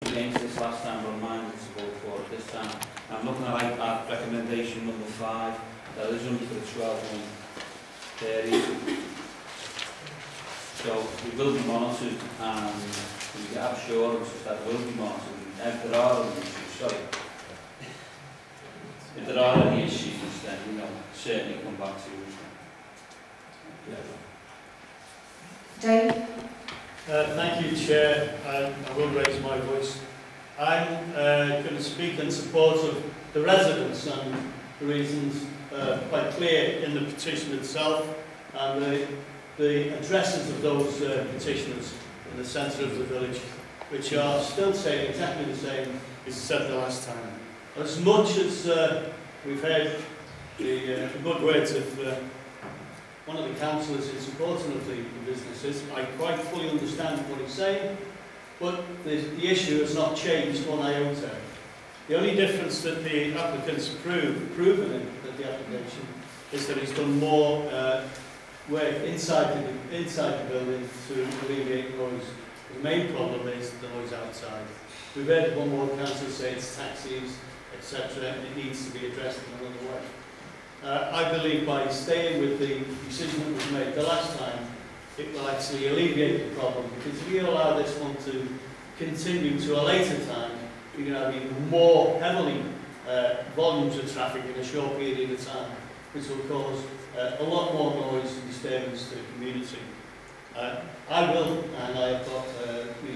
against this last time, but I'm minded to vote for it this time. I'm looking at recommendation number 5, that is only for the 12-month period. So we will be monitored, and we have assurances that will be monitored. If there are any issues, if there are any issues, then certainly come back to us. Dave? Thank you, Chair. I will raise my voice. I'm going to speak in support of the residents, and the reasons quite clear in the petition itself, and the addresses of those petitioners in the centre of the village, which are still saying exactly the same as said the last time. As much as we've heard the good words of one of the councillors in supporting of the businesses, I quite fully understand what he's saying, but the issue has not changed one iota. The only difference that the applicants proven in the application is that he's done more work inside the building to alleviate noise. The main problem is the noise outside. We've heard one more councillor say it's taxis, etc. It needs to be addressed in another way. I believe by staying with the decision that was made the last time, it will actually alleviate the problem, because if you allow this one to continue to a later time, you're going to have even more heavily volumes of traffic in a short period of time, which will cause a lot more noise and disturbance to the community. I will, and I have got a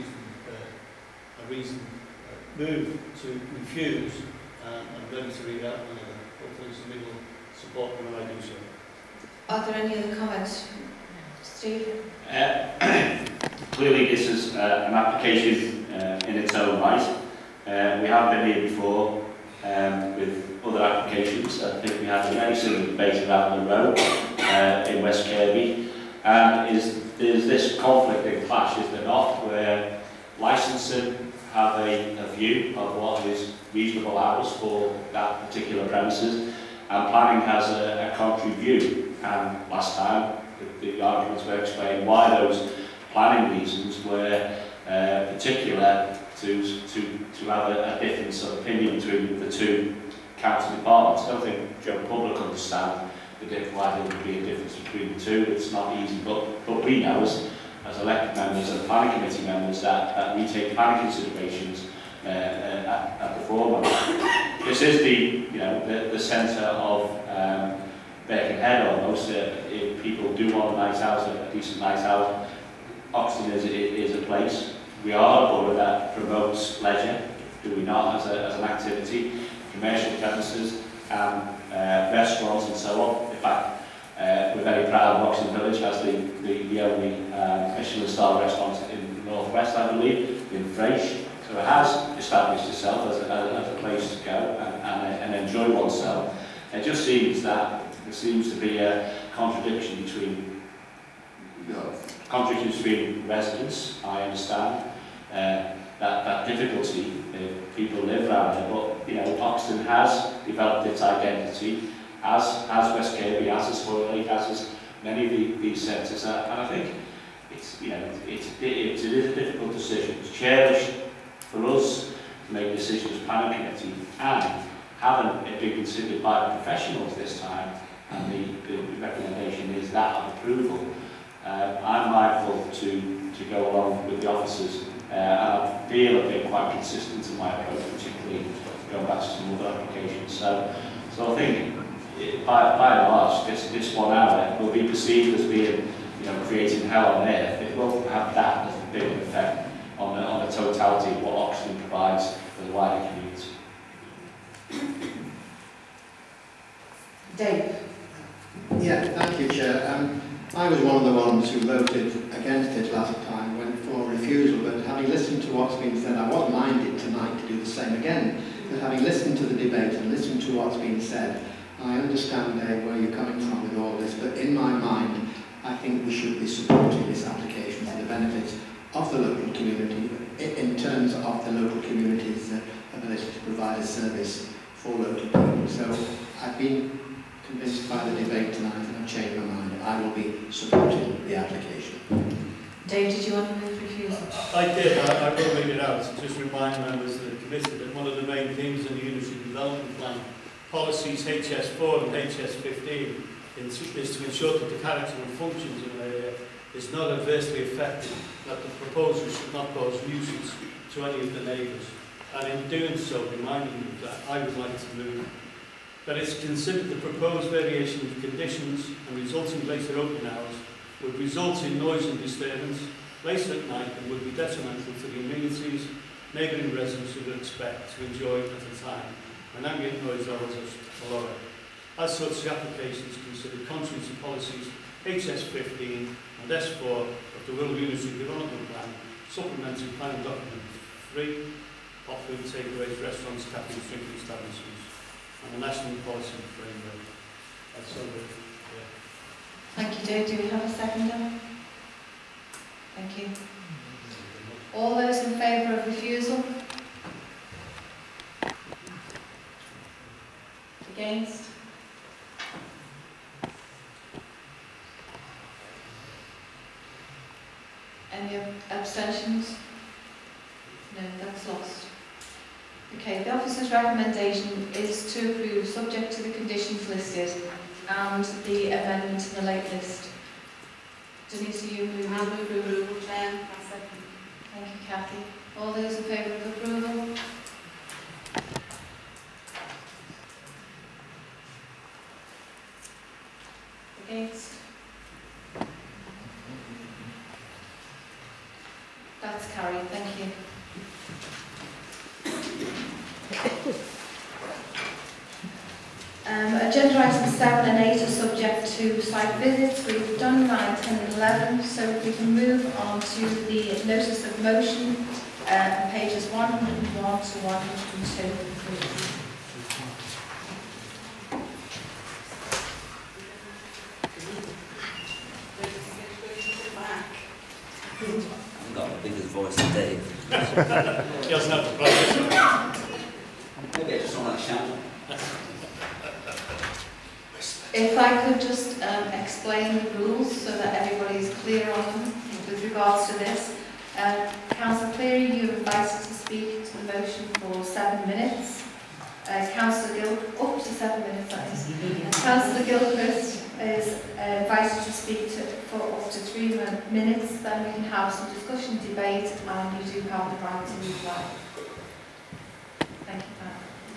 reason move to refuse. I'm going to read out another. Hopefully somebody will support me when I do so. Are there any other comments? Steve? Clearly this is an application in its own right. We have been here before with other applications. I think we had a very similar debate around the road in West Kirby. There's this conflict and clash, is there not, where licensing have a view of what is reasonable hours for that particular premises, and planning has a contrary view. And last time the arguments were explained why those planning reasons were particular to have a difference of opinion between the two council departments. I don't think the general public understand why there would be a difference between the two. It's not easy, but we know as elected members and planning committee members that we take planning considerations at the forefront. This is the centre of Birkenhead almost. If people do want a night out, a decent night out, Oxton is a place. We are a borough that promotes leisure, do we not, as an activity, commercial premises and restaurants and so on. In fact, we're very proud of Oxton Village as the only Michelin-star restaurant in the northwest, I believe, in Fresh. So it has established itself as a place to go and enjoy oneself. It just seems that there seems to be a contradiction between residents. I understand that difficulty. People live around here, but Oxton has developed its identity, as West Kirby, as Wirral, as many of these centres, and I think it is a difficult decision. It's cherished for us to make decisions as planning committee, and having it been considered by professionals this time, and the recommendation is that of approval. I'm mindful to go along with the officers, and I feel I've been quite consistent in my approach, particularly going back to some other applications. So I think by and large, this 1 hour will be perceived as being, creating hell on earth. It won't have that big an effect on the totality of what Oxton provides for the wider community. Dave? Yeah, thank you, Chair. I was one of the ones who voted against it last time, went for refusal, but having listened to what's been said, I was minded tonight to do the same again. But having listened to the debate and listened to what's been said, I understand, Dave, where you're coming from with all this, but in my mind, I think we should be supporting this application for the benefit of the local community, in terms of the local community's ability to provide a service for local people. So I've been convinced by the debate tonight and I've changed my mind. I will be supporting the application. Dave, did you want to move refusal? I did. I will read it out to just remind members of the committee that one of the main themes in the Unity Development Plan, policies HS4 and HS15, is to ensure that the character and functions of an area is not adversely affected, that the proposal should not cause nuisance to any of the neighbours. And in doing so, reminding you that I would like to move that it's considered the proposed variation of conditions and resulting later opening hours would result in noise and disturbance later at night and would be detrimental to the amenities neighbouring residents would expect to enjoy at the time when ambient noise levels are lower. As such, the application is considered contrary to policies HS15 and S4 of the Wirral Unity Development Plan, supplementary planning document 3, offering takeaways, restaurants, cafes, drinking establishments, and the national policy framework. That's all good. Thank you, Dave. Do we have a seconder? Thank you. All those in favour of refusal? Against? Any abstentions? No, that's lost. Okay, the officer's recommendation is to approve subject to the conditions listed and the amendment in the late list. Denise, are you moving? I'll move approval, Chair. I'll second. Thank you, Kathy. All those in favour of approval? Against? That's carried. Thank you. Agenda items 7 and 8 are subject to site visits. We've done 9, 10 and 11, so we can move on to the notice of motion, pages 101 to 102. I've got the biggest voice in Dave. He doesn't have to practice. Maybe I just don't like shouting. If I could just explain the rules so that everybody is clear on them with regards to this. Councillor Cleary, you're invited to speak to the motion for 7 minutes. Councillor Gill, up to 7 minutes, that is. Councillor Gilchrist is invited to speak for up to 3 minutes. Then we can have some discussion, debate, and you do have the right to reply. Thank you, Pat.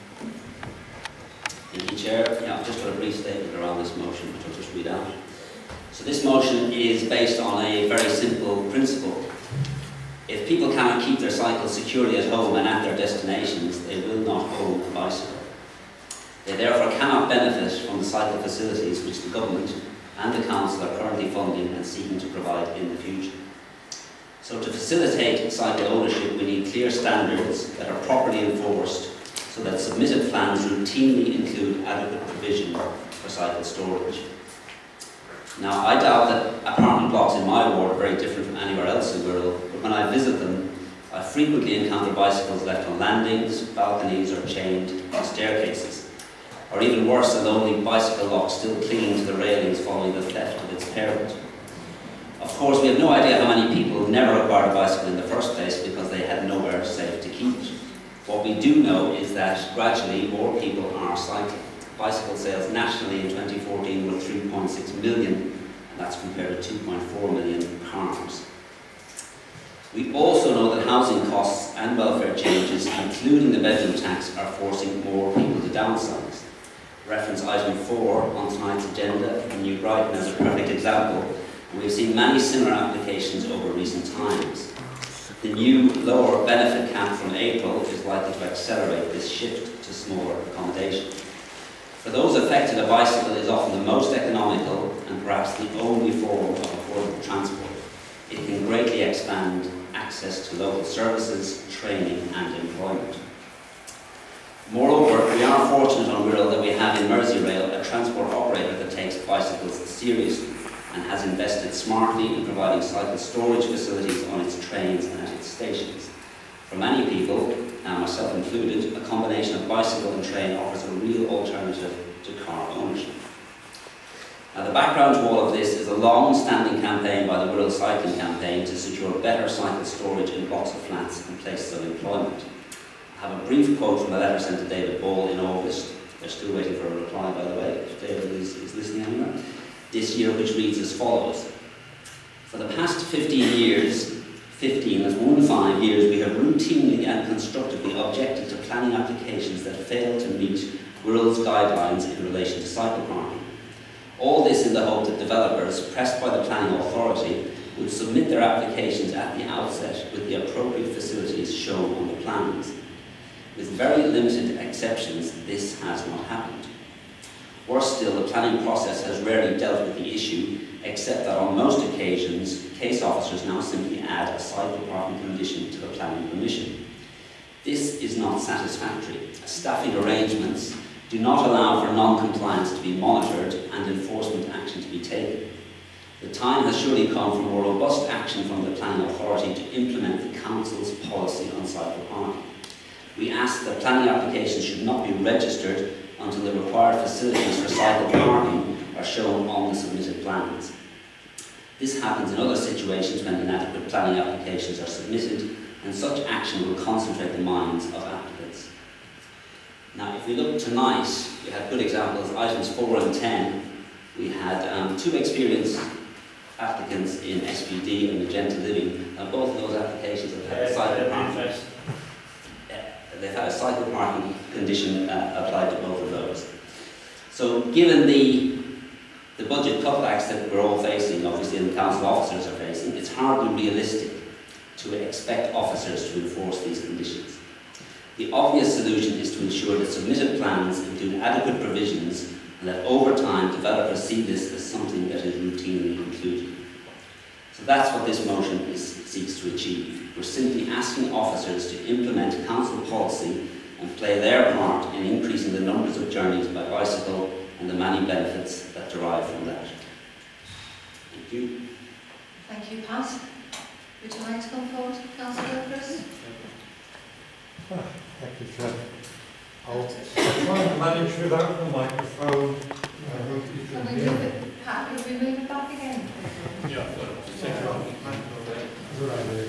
Thank you, Chair. Yeah, I've just got a brief statement around this motion, which I'll just read out. So this motion is based on a very simple principle. If people cannot keep their cycles securely at home and at their destinations, they will not own a bicycle. They therefore cannot benefit from the cycle facilities which the government and the council are currently funding and seeking to provide in the future. So to facilitate cycle ownership, we need clear standards that are properly enforced so that submitted plans routinely include adequate provision for cycle storage. Now, I doubt that apartment blocks in my ward are very different from anywhere else in Wirral, but when I visit them, I frequently encounter bicycles left on landings, balconies, or chained to staircases. Or even worse, a lonely bicycle lock still clinging to the railings following the theft of its parent. Of course, we have no idea how many people never acquired a bicycle in the first place because they had nowhere safe to keep it. What we do know is that gradually more people are cycling. Bicycle sales nationally in 2014 were 3.6 million, and that's compared to 2.4 million cars. We also know that housing costs and welfare changes, including the bedroom tax, are forcing more people to downsize. Reference item 4 on tonight's agenda, and New Brighton as a perfect example, and we've seen many similar applications over recent times. The new lower benefit cap from April is likely to accelerate this shift to smaller accommodation. For those affected, a bicycle is often the most economical and perhaps the only form of affordable transport. It can greatly expand access to local services, training and employment. Moreover, we are fortunate on Wirral that we have in Realey a transport operator that takes bicycles seriously and has invested smartly in providing cycle storage facilities on its trains and at its stations. For many people, and myself included, a combination of bicycle and train offers a real alternative to car ownership. Now, the background to all of this is a long-standing campaign by the Wirral Cycling Campaign to secure better cycle storage in blocks of flats and places of employment. I have a brief quote from a letter sent to David Boult in August. They're still waiting for a reply, by the way, if David is listening anywhere. This year, which reads as follows. For the past 15 years, 15 as 1 years, we have routinely and constructively objected to planning applications that fail to meet Wirral's guidelines in relation to cycle parking. All this in the hope that developers, pressed by the planning authority, would submit their applications at the outset with the appropriate facilities shown on the plans. With very limited exceptions, this has not happened. Worse still, the planning process has rarely dealt with the issue, except that on most occasions, case officers now simply add a cycle parking condition to the planning permission. This is not satisfactory, as staffing arrangements do not allow for non-compliance to be monitored and enforcement action to be taken. The time has surely come for more robust action from the planning authority to implement the council's policy on cycle parking. We ask that planning applications should not be registered until the required facilities for cycle parking are shown on the submitted plans. This happens in other situations when inadequate planning applications are submitted, and such action will concentrate the minds of applicants. Now, if we look tonight, we had good examples, items 4 and 10. We had 2 experienced applicants in SPD and Magenta Living, and both of those applications have had a cycle parking. They've had a cycle parking condition applied to both of those. So, given the budget cutbacks that we're all facing, obviously, and the council officers are facing, it's hardly realistic to expect officers to enforce these conditions. The obvious solution is to ensure that submitted plans include adequate provisions and that over time developers see this as something that is routinely included. So that's what this motion seeks to achieve. We're simply asking officers to implement council policy and play their part in increasing the numbers of journeys by bicycle and the many benefits that derive from that. Thank you. Thank you, Pat. Would you like to come forward, Councillor Chris? Thank you, Chair. I'll try and manage without the microphone. I hope you can hear me. Pat, could we move it back again? Yeah, Take it off. Right there.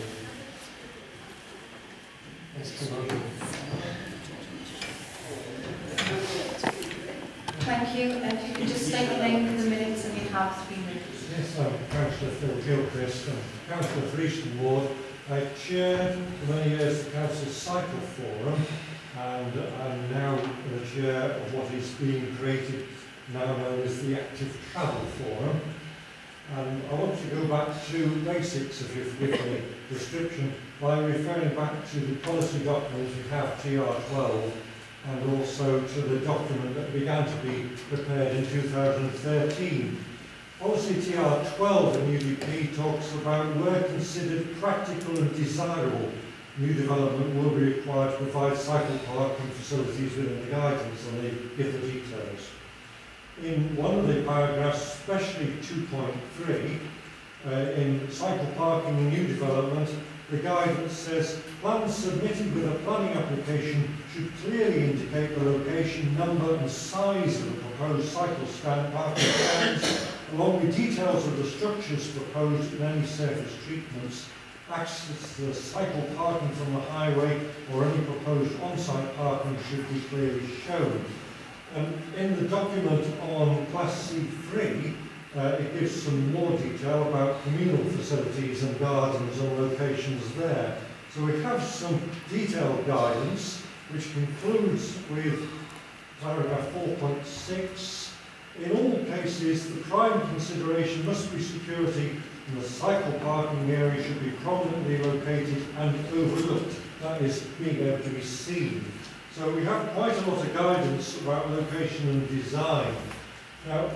Thank you. If you could just state your name for the minutes and you have 3 minutes. Yes, I'm Councillor Foulkes, Councillor for Eastern Ward. I chaired for many years the Council's Cycle Forum, and I'm now the chair of what is being created now known as the Active Travel Forum. And I want to go back to basics, if you forgive me, description, by referring back to the policy document we have, TR12, and also to the document that began to be prepared in 2013. Policy TR12 in UDP talks about where considered practical and desirable, new development will be required to provide cycle parking facilities within the guidance, and they give the details. In one of the paragraphs, especially 2.3, in cycle parking and new development, the guidance says, plans submitted with a planning application should clearly indicate the location, number and size of the proposed cycle stand parking stands, along with details of the structures proposed in any surface treatments, access to the cycle parking from the highway or any proposed on-site parking should be clearly shown. And in the document on Class C3, it gives some more detail about communal facilities and gardens and locations there. So we have some detailed guidance, which concludes with paragraph 4.6. In all cases, the prime consideration must be security, and the cycle parking area should be prominently located and overlooked. That is, being able to be seen. So we have quite a lot of guidance about location and design. Now,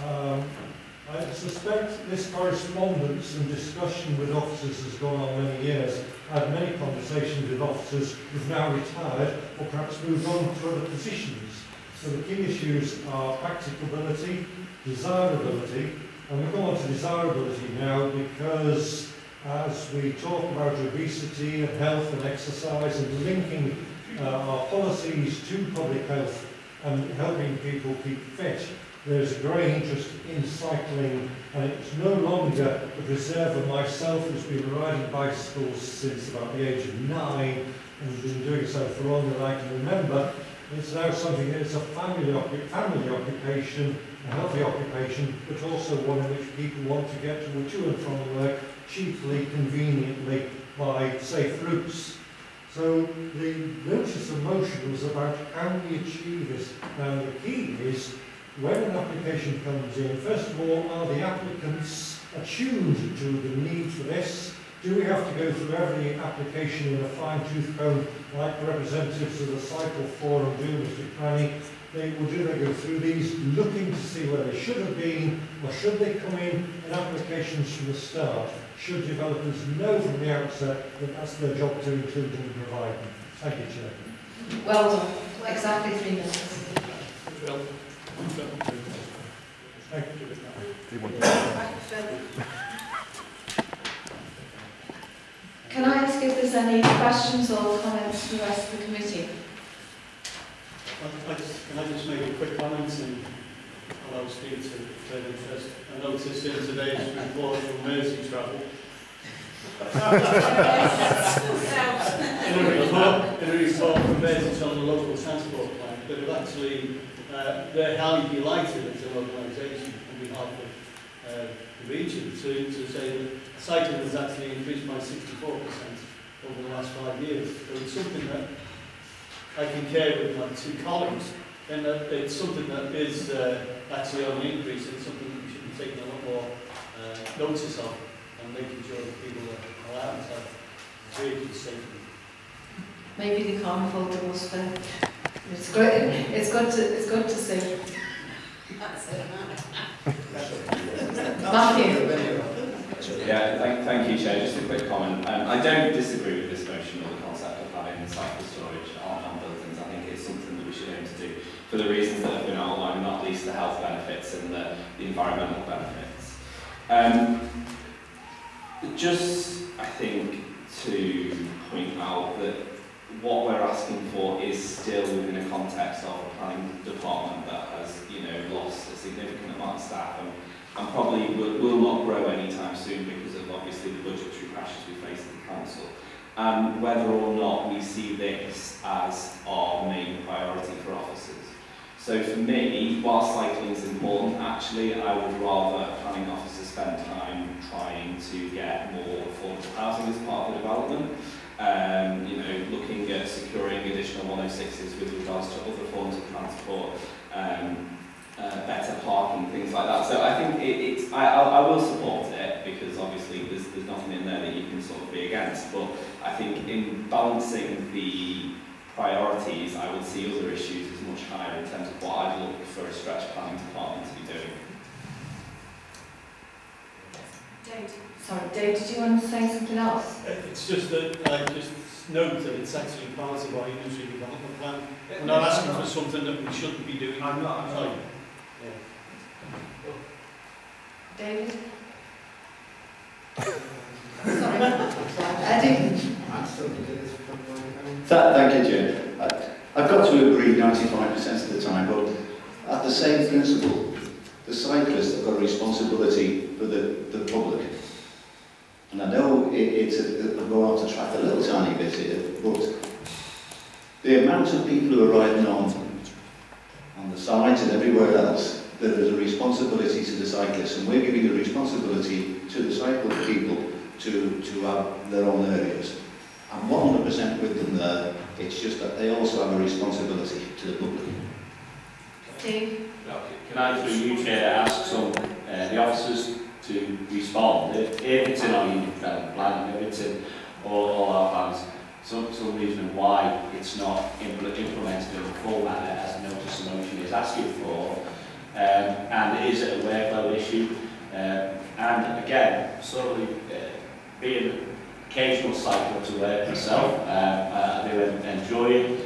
I suspect this correspondence and discussion with officers has gone on many years. I've had many conversations with officers who've now retired or perhaps moved on to other positions. So the key issues are practicability, desirability, and we go on to desirability now because as we talk about obesity and health and exercise and linking our policies to public health and helping people keep fit. There's a growing interest in cycling, and it's no longer a preserver. Myself who's been riding bicycles since about the age of 9 and been doing so for longer than I can remember. It's now something that is a family occupation, a healthy occupation, but also one in which people want to get to and from work cheaply, conveniently, by safe routes. So the notice of motion was about how we achieve this. Now the key is, when an application comes in, first of all, are the applicants attuned to the need for this? Do we have to go through every application in a fine-tooth comb like representatives of the Cycle Forum do, Mr. Cranny? Or do they go through these looking to see where they should have been, or should they come in applications from the start? Should developers know from the outset that that's their job to include and provide them? Thank you, Chair. Well done. Exactly 3 minutes. Thank you. Can I ask if there's any questions or comments from the rest of the committee? Can I just make a quick comment and allow Steve to further interest? I noticed in today's report from Mersey Travel, in a report from Mersey on the local transport plan, that have actually, they're highly delighted as an organisation on behalf of the region to say that cycling has actually increased by 64% over the last 5 years. So it's something that I concur with my 2 colleagues, and that it's something that is actually on the increase, and something that we should be taking a lot more notice of, and making sure that people are allowed to have vehicles safely. Maybe they can't afford the bus fare. It's great. It's good to see. That's it. Matthew. Yeah, thank you, Chair. Just a quick comment. I don't disagree with this motion or the concept of having cycle storage on buildings. I think it's something that we should aim to do for the reasons that have been outlined, not least the health benefits and the environmental benefits. Just, I think, to point out that what we're asking for is still within a context of a planning department that has, lost a significant amount of staff and probably will not grow anytime soon because of obviously the budgetary pressures we face at the council. And whether or not we see this as our main priority for officers. So for me, while cycling is important, actually I would rather planning officers spend time trying to get more affordable housing as part of the development. Looking at securing additional 106s with regards to other forms of transport, better parking, things like that. So I think I will support it because obviously there's nothing in there that you can sort of be against. But I think in balancing the priorities, I would see other issues as much higher in terms of what I'd look for a stretch planning department to be doing. Sorry, Dave, did you want to say something else? It's just that I just note that it's actually part of our industry development plan. We're not asking for something that we shouldn't be doing. I'm not. Yeah. David? Sorry. Eddie? Thank you, Chair. I've got to agree 95% of the time, but at the same principle, the cyclists have got a responsibility for the public. And I know it'll go out to track a little tiny bit here, but the amount of people who are riding on the sides and everywhere else, there is a responsibility to the cyclists, and we're giving a responsibility to the cycle people to have their own areas. I'm 100% with them there, it's just that they also have a responsibility to the public. Steve? Can I, through you, Chair, ask the officers to respond if it's in our union development plan, if it's in all our plans, some reason why it's not implemented in the full manner as a notice of motion is asking for, and is it a workload issue? And again, sort of being an occasional cycle to work myself, I do enjoy it,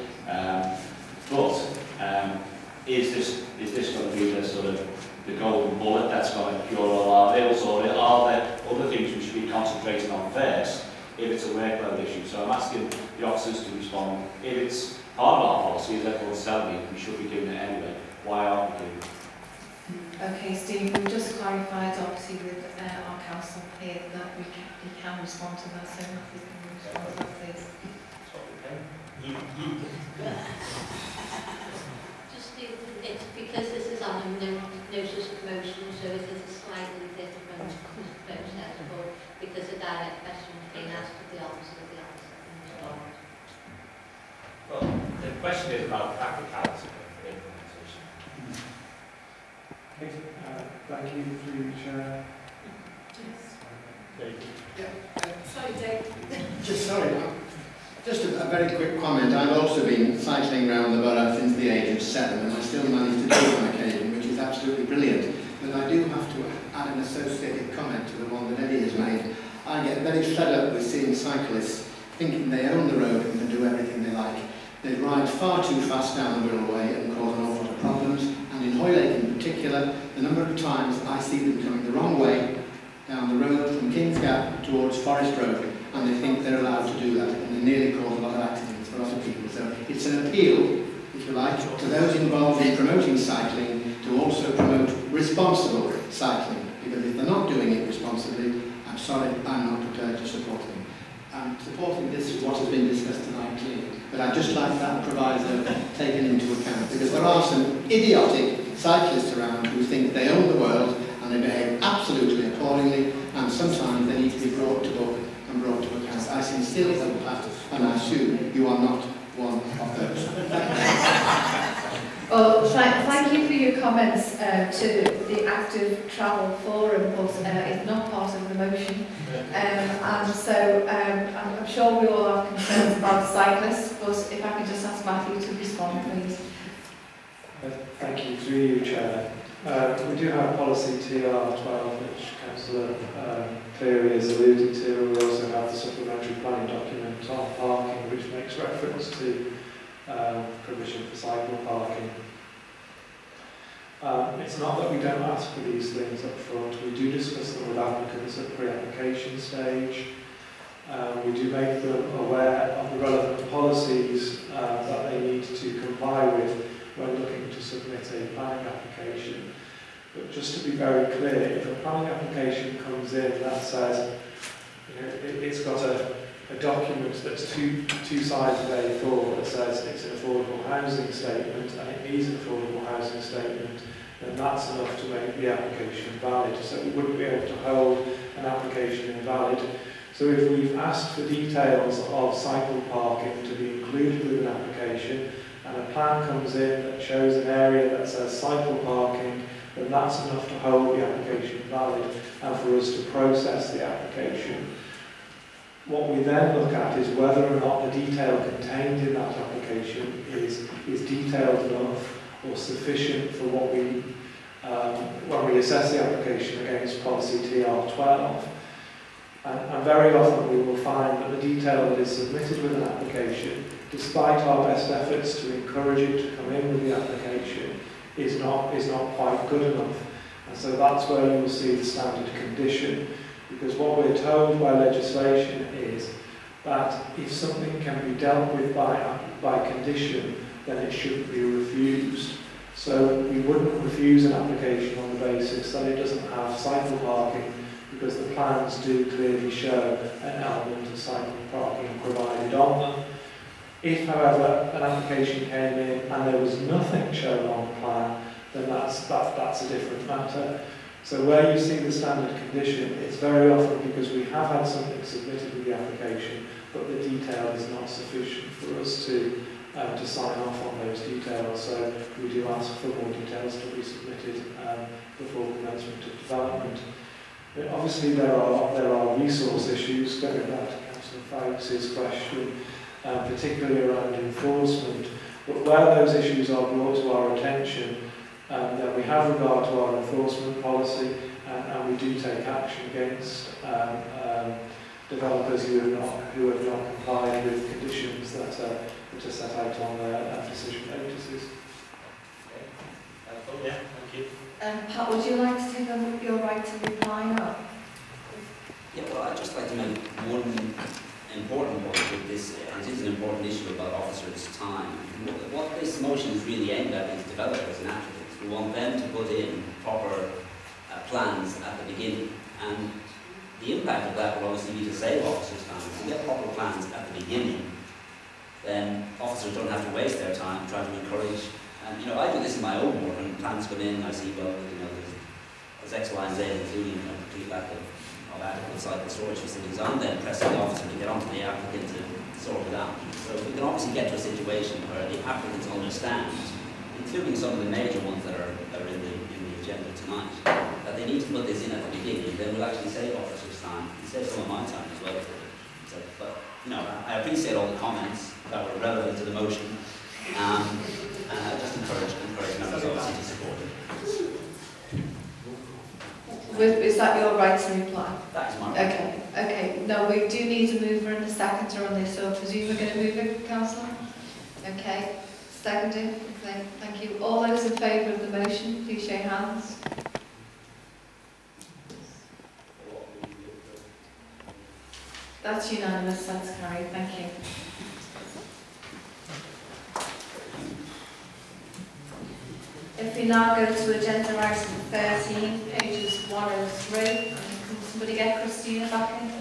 but is this going to be the sort of the golden bullet that's going to cure all our ills, or are there other things we should be concentrating on first if it's a workload issue. So I'm asking the officers to respond. If it's part of our policy, as everyone's telling me, we should be doing it anyway. Why aren't we doing it? Okay, Steve, we've just clarified obviously with our council here that we can respond to that, so if we can respond to that, please. Just it's because this is on a notice of motion, so it is a slightly different process, but because a direct question is being asked of the officer and respond. Well, the question is about practicality of implementation. Thank you, through you, Chair. Sorry, Dave. Just a very quick comment. I've also been cycling around the borough since the age of 7, and I still manage to do it on occasion, which is absolutely brilliant. But I do have to add an associated comment to the one that Eddie has made. I get very fed up with seeing cyclists thinking they own the road and can do everything they like. They ride far too fast down the Wirral way and cause an awful lot of problems. And in Hoylake in particular, the number of times I see them coming the wrong way down the road from King's Gap towards Forest Road, and they think they're allowed to do that, and they nearly cause a lot of accidents for other people. So it's an appeal, if you like, to those involved in promoting cycling to also promote responsible cycling, because if they're not doing it responsibly, I'm sorry, I'm not prepared to support them. I'm supporting this is what has been discussed tonight clearly, but I'd just like that proviso taken into account, because there are some idiotic cyclists around who think they own the world and they behave absolutely appallingly, and sometimes they need to be brought to book and brought to account. I sincerely hope that, and I assume you are not one of those. Well, thank you for your comments to the Active Travel Forum, but it's not part of the motion. And so I'm sure we all have concerns about cyclists, but if I could just ask Matthew to respond, please. Thank you, through you, Chair. We do have policy TR 12, which Councillor Cleary has alluded to, and we also have the supplementary planning document on parking, which makes reference to provision for cycle parking. It's not that we don't ask for these things up front. We do discuss them with applicants at pre-application stage. We do make them aware of the relevant policies that they need to comply with when looking to submit a planning application. But just to be very clear, if a planning application comes in that says, you know, it's got a document that's two sides of A4 that says it's an affordable housing statement and it needs an affordable housing statement, then that's enough to make the application valid. So we wouldn't be able to hold an application invalid. So if we've asked for details of cycle parking to be included with an application, and a plan comes in that shows an area that says cycle parking, then that's enough to hold the application valid and for us to process the application. What we then look at is whether or not the detail contained in that application is detailed enough or sufficient for what we, when we assess the application against policy TR 12. And very often we will find that the detail that is submitted with an application, despite our best efforts to encourage it to come in with the application, is not quite good enough. And so that's where you will see the standard condition. Because what we're told by legislation is that if something can be dealt with by condition, then it shouldn't be refused. So we wouldn't refuse an application on the basis that it doesn't have cycle parking, because the plans do clearly show an element of cycle parking provided on them. If, however, an application came in and there was nothing shown on the plan, then that's a different matter. So where you see the standard condition, it's very often because we have had something submitted with the application, but the detail is not sufficient for us to sign off on those details. So we do ask for more details to be submitted before commencement of development. But obviously there are resource issues, going back to Councillor Foulkes' question, particularly around enforcement. But where those issues are brought to our attention, then we have regard to our enforcement policy, and we do take action against developers who have not complied with conditions that are set out on their decision notices. Yeah, thank you. Pat, would you like to take your right to reply now? Yeah, well, I'd just like to make one important point with this, and it is an important issue about officers' time. What this motion is really aimed at is developers and applicants. We want them to put in proper plans at the beginning, and the impact of that will obviously be to save officers' time. If we get proper plans at the beginning, then officers don't have to waste their time trying to encourage. And you know, I do this in my own work, when plans come in, I see, well, you know, there's X, Y, and Z, including a complete lack of adequate cycle storage facilities. I'm then pressing the officer to get onto the applicant to sort it out. So we can obviously get to a situation where the applicants understand, including some of the major ones that are in the agenda tonight, that they need to put this in at the beginning. Then we'll actually save officers' time. It saves some of my time as well. So, but you know, I appreciate all the comments that were relevant to the motion, and I just encourage members obviously to support it. Is that your right to reply? That is my right. Okay, okay. No, we do need a mover and a seconder on this, so I presume we're going to move it, Councillor? Okay. Seconded? Okay, thank you. All those in favour of the motion, please show your hands. That's unanimous, that's carried. Thank you. If we now go to agenda item 13, pages 103, can somebody get Christina back in?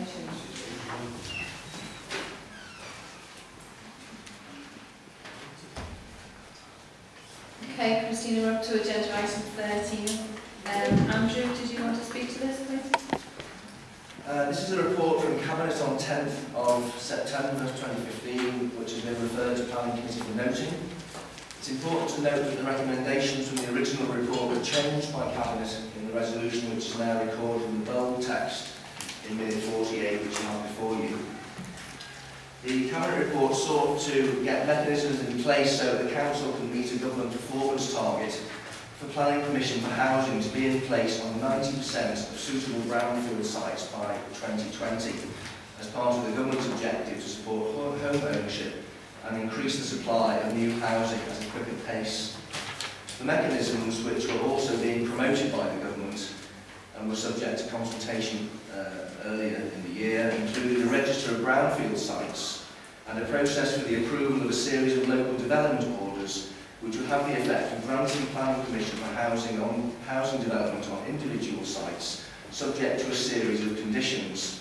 Okay, Christina, we're up to agenda item 13. Andrew, did you want to speak to this, please? This is a report from Cabinet on 10th of September 2015, which has been referred to Planning Committee for noting. It's important to note that the recommendations from the original report were changed by Cabinet in the resolution, which is now recorded in the bold text in minute 48, which you have before you. The Cabinet report sought to get mechanisms in place so that the Council can meet a government performance target for planning permission for housing to be in place on 90% of suitable brownfield sites by 2020, as part of the government's objective to support home ownership and increase the supply of new housing at a quicker pace. The mechanisms, which were also being promoted by the government and were subject to consultation earlier in the year, included a register of brownfield sites and a process for the approval of a series of local development orders, which would have the effect of granting planning permission for housing development on individual sites, subject to a series of conditions.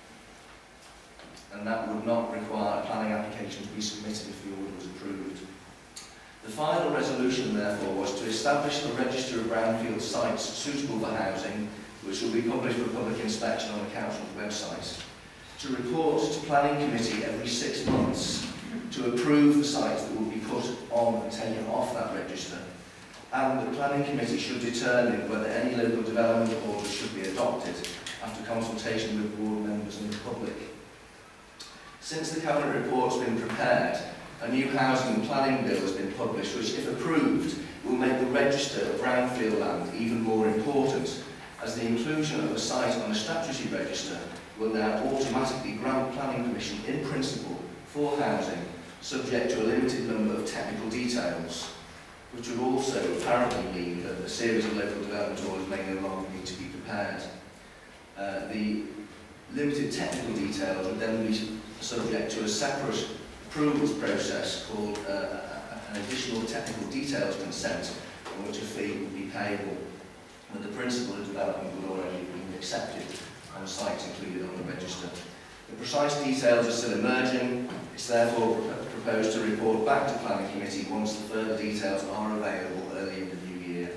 And that would not require a planning application to be submitted if the order was approved. The final resolution, therefore, was to establish a register of brownfield sites suitable for housing, which will be published for public inspection on the Council's website, to report to Planning Committee every 6 months to approve the sites that will be put on and taken off that register, and the Planning Committee should determine whether any local development orders should be adopted after consultation with board members and the public. Since the Cabinet report has been prepared, a new housing and planning bill has been published, which, if approved, will make the register of brownfield land even more important, as the inclusion of a site on a statutory register will now automatically grant planning permission in principle for housing, subject to a limited number of technical details, which would also apparently mean that a series of local development orders may no longer need to be prepared. The limited technical details would then be subject to a separate approvals process called an additional technical details consent, on which a fee would be payable, but the principle of development would already have been accepted on sites included on the register. The precise details are still emerging. It's therefore proposed to report back to Planning Committee once the further details are available early in the new year.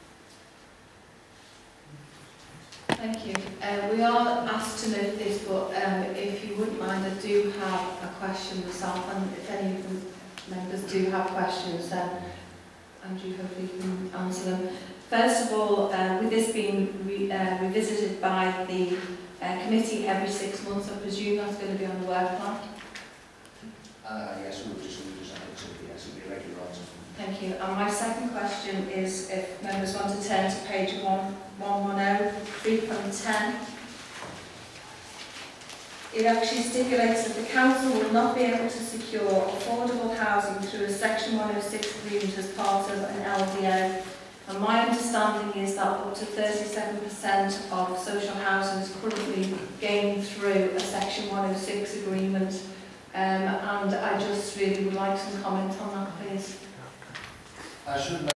Thank you. We are asked to note this, but if you wouldn't mind, I do have a question myself, and if any of the members do have questions, then Andrew, hopefully you can answer them. First of all, with this being revisited by the committee every 6 months, I presume that's going to be on the work plan? Yes, we'll just have it to be, yes, it'll be a regular item. Thank you. And my second question is, if members want to turn to page 110, 3.10, it actually stipulates that the council will not be able to secure affordable housing through a Section 106 agreement as part of an LDO And my understanding is that up to 37% of social housing is currently gained through a Section 106 agreement. And I just really would like some comment on that, please. I should